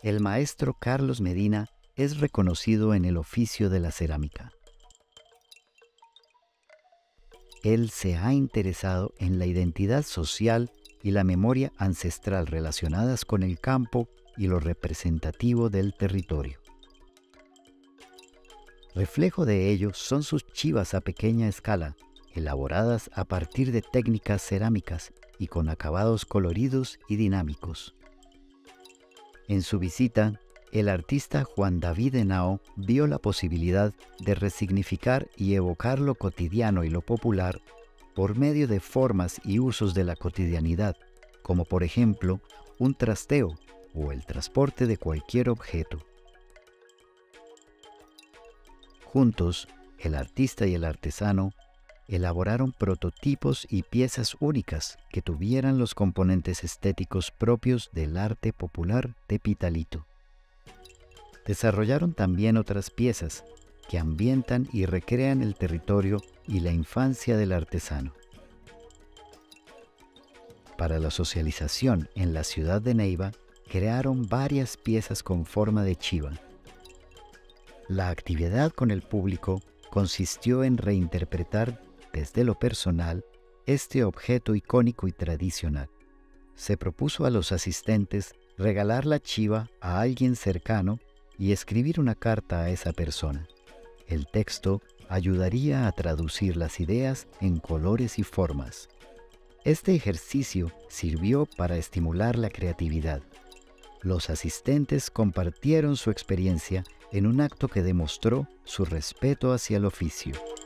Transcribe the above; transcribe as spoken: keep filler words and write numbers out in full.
El maestro Carlos Medina es reconocido en el oficio de la cerámica. Él se ha interesado en la identidad social y la memoria ancestral relacionadas con el campo y lo representativo del territorio. Reflejo de ello son sus chivas a pequeña escala, elaboradas a partir de técnicas cerámicas y con acabados coloridos y dinámicos. En su visita, el artista Juan David Henao vio la posibilidad de resignificar y evocar lo cotidiano y lo popular por medio de formas y usos de la cotidianidad, como por ejemplo un trasteo o el transporte de cualquier objeto. Juntos, el artista y el artesano elaboraron prototipos y piezas únicas que tuvieran los componentes estéticos propios del arte popular de Pitalito. Desarrollaron también otras piezas que ambientan y recrean el territorio y la infancia del artesano. Para la socialización en la ciudad de Neiva, crearon varias piezas con forma de chiva. La actividad con el público consistió en reinterpretar desde lo personal este objeto icónico y tradicional. Se propuso a los asistentes regalar la chiva a alguien cercano y escribir una carta a esa persona. El texto ayudaría a traducir las ideas en colores y formas. Este ejercicio sirvió para estimular la creatividad. Los asistentes compartieron su experiencia en un acto que demostró su respeto hacia el oficio.